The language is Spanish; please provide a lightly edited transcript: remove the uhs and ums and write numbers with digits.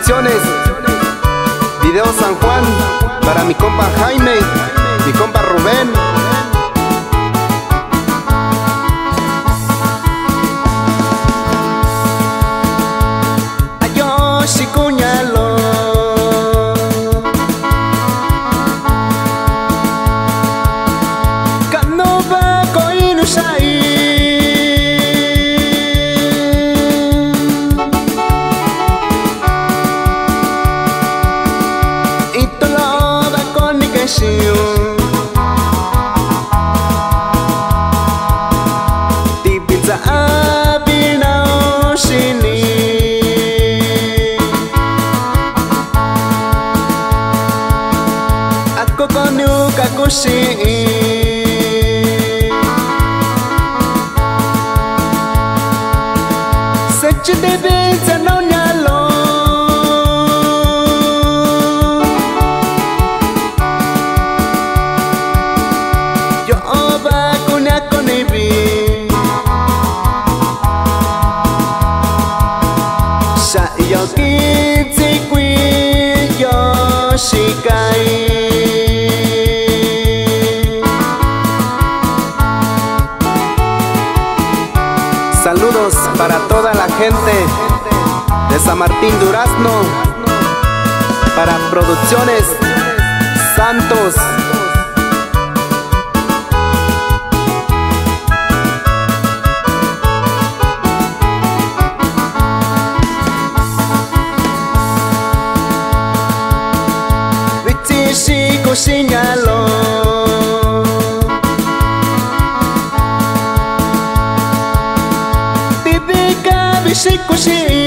Producciones, Video San Juan, para mi compa Jaime, mi compa Rubén. Ayoshi kuñalo Kanova koinu shai Itoloba konikeshiu Tipinza abinao shini Kakushi Sechi debe zano nyalo Yo oba kunya konibi Sha yo kitsi kui yo shikai Saludos para toda la gente de San Martín Durazno, para Producciones Santos. Vichishi kushingalo Bishikushi